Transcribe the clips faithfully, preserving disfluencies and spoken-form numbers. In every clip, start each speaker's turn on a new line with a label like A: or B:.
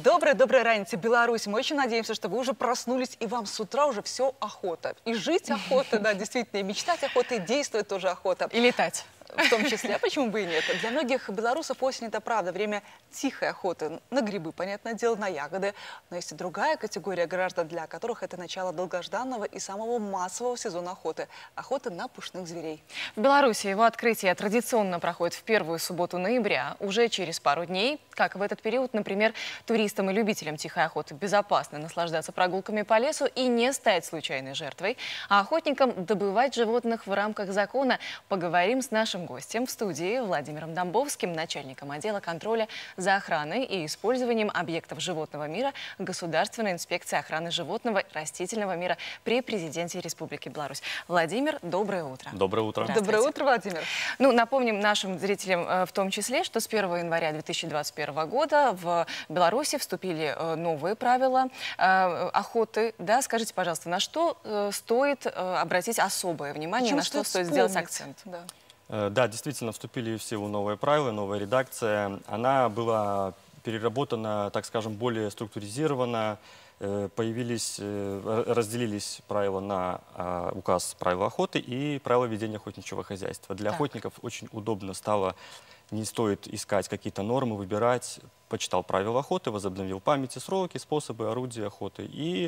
A: Доброе-доброе ранье, Беларусь. Мы очень надеемся, что вы уже проснулись, и вам с утра уже все охота. И жить охота, да, действительно, и мечтать охота, и действовать тоже охота.
B: И летать.
A: В том числе, а почему бы и нет? Для многих белорусов осень – это правда время тихой охоты. На грибы, понятное дело, на ягоды. Но есть и другая категория граждан, для которых это начало долгожданного и самого массового сезона охоты – охоты на пушных зверей.
B: В Беларуси его открытие традиционно проходит в первую субботу ноября. Уже через пару дней, как в этот период, например, туристам и любителям тихой охоты безопасно наслаждаться прогулками по лесу и не стать случайной жертвой, а охотникам добывать животных в рамках закона. Поговорим с нашим гостем в студии Владимиром Домбовским, начальником отдела контроля за охраной и использованием объектов животного мира Государственной инспекции охраны животного и растительного мира при президенте Республики Беларусь. Владимир, доброе утро.
C: Доброе утро.
A: Доброе утро, Владимир.
B: Ну, напомним нашим зрителям в том числе, что с первого января две тысячи двадцать первого года в Беларуси вступили новые правила охоты. Да, скажите, пожалуйста, на что стоит обратить особое внимание,
A: Причем
B: на что стоит
A: вспомнить.
B: сделать акцент?
A: Да.
C: Да, действительно, вступили в силу новые правила, новая редакция. Она была переработана, так скажем, более структуризирована. Появились, разделились правила на указ правил охоты и правила ведения охотничьего хозяйства. Для
B: так.
C: охотников очень удобно стало, не стоит искать какие-то нормы, выбирать. Почитал правила охоты, возобновил памяти, сроки, способы, орудия охоты. И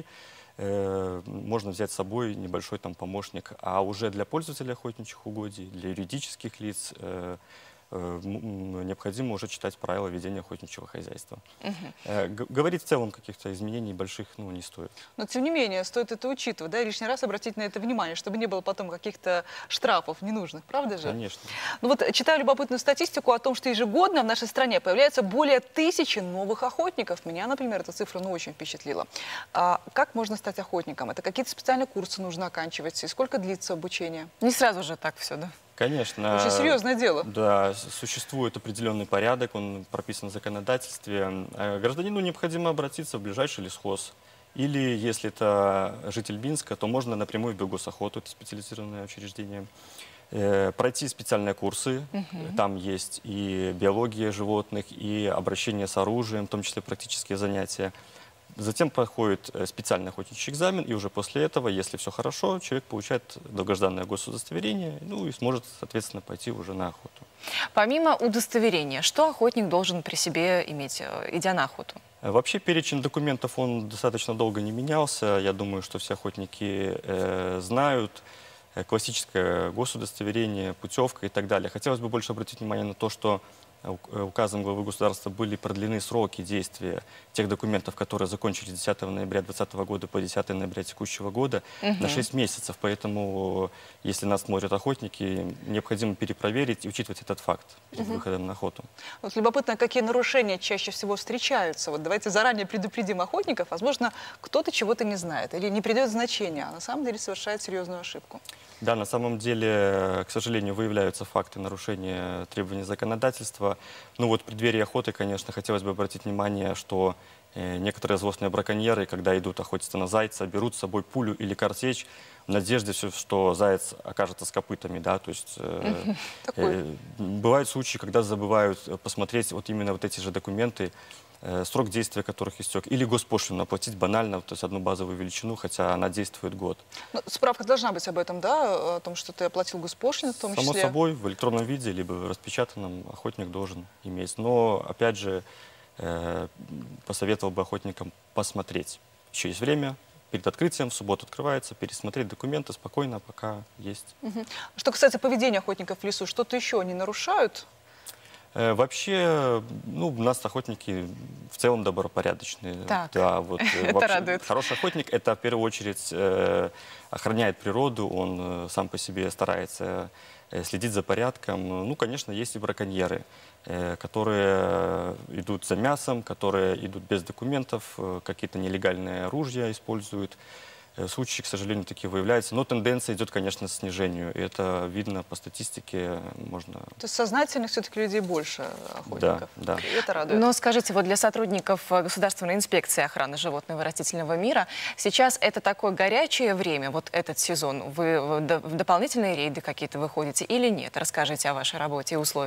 C: э, можно взять с собой небольшой там помощник. А уже для пользователей охотничьих угодий, для юридических лиц э, э, необходимо уже читать правила ведения охотничьего хозяйства.
B: Угу.
C: Э, говорить в целом каких-то изменений больших ну, не стоит.
A: Но, тем не менее, стоит это учитывать, да, и лишний раз обратить на это внимание, чтобы не было потом каких-то штрафов ненужных, правда же?
C: Конечно.
A: Ну вот, читаю любопытную статистику о том, что ежегодно в нашей стране появляется более тысячи новых охотников. Меня, например, эта цифра ну, очень впечатлила. А как можно стать охотником? Это какие-то специальные курсы нужно оканчивать? И сколько длится обучение?
B: Не сразу же так все, да?
C: Конечно.
A: Очень серьезное дело.
C: Да, существует определенный порядок, он прописан в законодательстве. Гражданину необходимо обратиться в ближайший лесхоз. Или, если это житель Минска, то можно напрямую в Белгосохоту, это специализированное учреждение, э, пройти специальные курсы. Угу. Там есть и биология животных, и обращение с оружием, в том числе практические занятия. Затем проходит специальный охотничий экзамен, и уже после этого, если все хорошо, человек получает долгожданное госудостоверение, ну и сможет, соответственно, пойти уже на охоту.
B: Помимо удостоверения, что охотник должен при себе иметь, идя на охоту?
C: Вообще перечень документов, он достаточно долго не менялся. Я думаю, что все охотники э, знают. Классическое госудостоверение, путевка и так далее. Хотелось бы больше обратить внимание на то, что указом главы государства были продлены сроки действия тех документов, которые закончились с десятого ноября две тысячи двадцатого года по десятое ноября текущего года, угу. на шесть месяцев. Поэтому, если нас смотрят охотники, необходимо перепроверить и учитывать этот факт перед угу. выходом на охоту.
A: Вот любопытно, какие нарушения чаще всего встречаются. Вот давайте заранее предупредим охотников. Возможно, кто-то чего-то не знает или не придает значения, а на самом деле совершает серьезную ошибку.
C: Да, на самом деле, к сожалению, выявляются факты нарушения требований законодательства. Ну вот в преддверии охоты, конечно, хотелось бы обратить внимание, что э, некоторые злостные браконьеры, когда идут охотиться на зайца, берут с собой пулю или картечь в надежде, что заяц окажется с копытами, да, то есть э, э, бывают случаи, когда забывают посмотреть вот именно вот эти же документы, срок действия которых истек, или госпошлину оплатить банально, то есть одну базовую величину, хотя она действует год.
A: Но справка должна быть об этом, да, о том, что ты оплатил госпошлину в том
C: Само
A: числе?
C: Само собой, в электронном виде, либо в распечатанном охотник должен иметь. Но, опять же, э, посоветовал бы охотникам посмотреть. Еще есть время. Перед открытием, в субботу открывается, пересмотреть документы спокойно, пока есть. Угу.
A: Что касается поведения охотников в лесу, что-то еще они нарушают?
C: Вообще, ну, у нас охотники в целом добропорядочные.
B: Так.
C: Да, вот,
B: это
C: вообще,
B: радует.
C: Хороший охотник, это в первую очередь э, охраняет природу, он э, сам по себе старается э, следить за порядком. Ну, конечно, есть и браконьеры, э, которые идут за мясом, которые идут без документов, э, какие-то нелегальные оружия используют. Случаи, к сожалению, такие выявляются. Но тенденция идет, конечно, к снижению. И это видно по статистике. Можно...
A: То есть сознательных все-таки людей больше охотников.
C: Да, да.
A: И это радует.
B: Но скажите, вот для сотрудников Государственной инспекции охраны животного и растительного мира сейчас это такое горячее время, вот этот сезон? Вы в дополнительные рейды какие-то выходите или нет? Расскажите о вашей работе и условиях.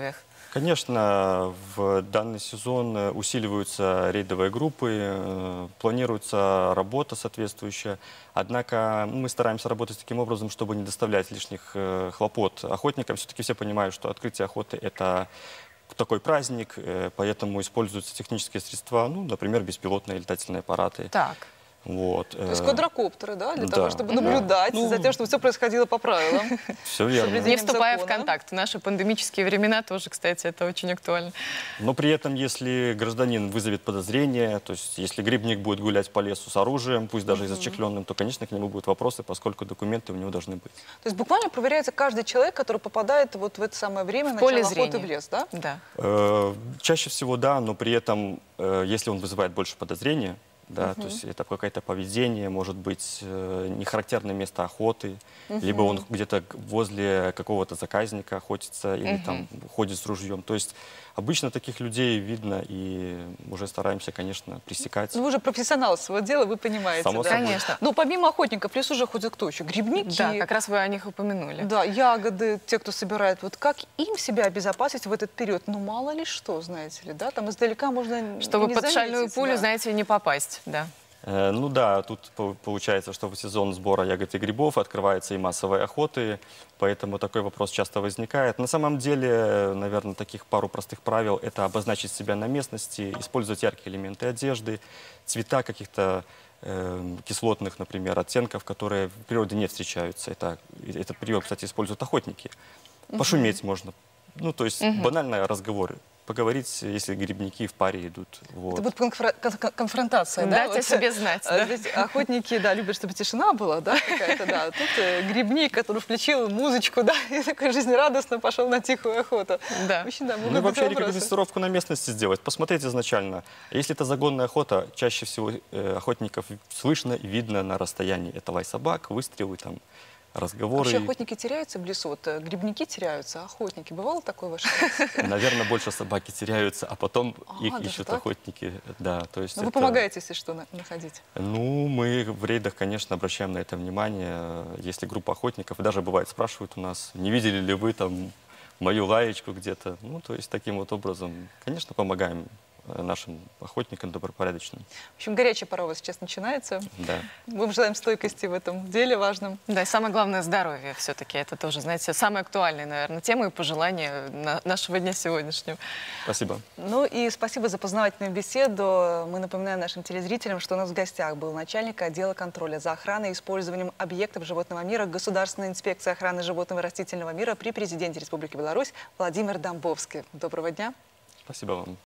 C: Конечно, в данный сезон э, усиливаются рейдовые группы, э, планируется работа соответствующая. Однако мы стараемся работать таким образом, чтобы не доставлять лишних э, хлопот охотникам. Все-таки все понимают, что открытие охоты – это такой праздник, э, поэтому используются технические средства, ну, например, беспилотные летательные аппараты.
B: Так.
C: Вот.
A: То есть квадрокоптеры, да, для
C: да,
A: того, чтобы
C: да.
A: наблюдать
C: Ну,
A: за тем, чтобы все происходило по правилам.
C: Все верно.
A: Соблюдение
B: Не вступая в
A: закона.
B: контакт. В наши пандемические времена тоже, кстати, это очень актуально.
C: Но при этом, если гражданин вызовет подозрение, то есть если грибник будет гулять по лесу с оружием, пусть даже и зачехленным, то, конечно, к нему будут вопросы, поскольку документы у него должны быть.
A: То есть буквально проверяется каждый человек, который попадает вот в это самое время
B: В поле
A: начала охоты
B: зрения.
A: в лес, да?
B: Да.
C: Э, Чаще всего да, но при этом, э, если он вызывает больше подозрения, да, то есть это какое-то поведение, может быть, э, нехарактерное место охоты, либо он где-то возле какого-то заказника охотится или там ходит с ружьем. То есть обычно таких людей видно и уже стараемся, конечно, пресекать.
A: Ну, вы же профессионал своего дела, вы понимаете,
C: Само
A: да?
C: собой.
B: Конечно.
A: Но помимо охотников в лесу уже ходят кто еще? Грибники,
B: Да, как раз вы о них упомянули.
A: да, ягоды, те, кто собирает. Вот как им себя обезопасить в этот период? Ну, мало ли что, знаете ли, да? Там издалека можно
B: Чтобы
A: не
B: под
A: заметить,
B: шальную пулю,
A: да.
B: знаете, не попасть. Да.
C: Э, Ну да, тут по- получается, что в сезон сбора ягод и грибов открываются и массовые охоты, поэтому такой вопрос часто возникает. На самом деле, наверное, таких пару простых правил – это обозначить себя на местности, использовать яркие элементы одежды, цвета каких-то э, кислотных, например, оттенков, которые в природе не встречаются. Это, этот прием, кстати, используют охотники. Пошуметь можно. Ну, то есть банально разговоры. Поговорить, если грибники в паре идут. Вот.
A: Это будет конфра- кон- конфронтация, да?
B: Дать о себе знать,
A: А
B: да.
A: здесь охотники, да, любят, чтобы тишина была, да, какая-то, да. А тут э, грибник, который включил музычку, да, и такой жизнерадостно пошел на тихую охоту.
B: Да.
A: В общем, да, могут
C: Ну и
A: быть
C: вообще
A: вопросы.
C: рекогносцировку на местности сделать. Посмотреть изначально. Если это загонная охота, чаще всего э, охотников слышно и видно на расстоянии. Это лай собак, выстрелы, там, разговоры.
A: Вообще охотники теряются в лесу? Вот, э, грибники теряются, а охотники. Бывало такое в вашей практике?
C: Наверное, больше собаки теряются, а потом
A: А,
C: их
A: даже
C: ищут
A: так?
C: охотники. Да, то есть
A: Ну, вы
C: это-
A: помогаете, если что, на- находить.
C: Ну, мы в рейдах, конечно, обращаем на это внимание. Если группа охотников, и даже бывает спрашивают у нас, не видели ли вы там мою лаечку где-то. Ну, то есть таким вот образом, конечно, помогаем э, нашим охотникам добропорядочным.
A: В общем, горячая пора у вас сейчас начинается.
C: Да.
A: Мы вам желаем стойкости в этом деле важном.
B: Да, и самое главное здоровье все-таки. Это тоже, знаете, самая актуальная, наверное, тема и пожелание на- нашего дня сегодняшнего.
C: Спасибо.
A: Ну и спасибо за познавательную беседу. Мы напоминаем нашим телезрителям, что у нас в гостях был начальник отдела контроля за охраной и использованием объектов животного мира Государственной инспекции охраны животного и растительного мира при президенте Республики Беларусь Владимир Домбовский. Доброго дня.
C: Спасибо вам.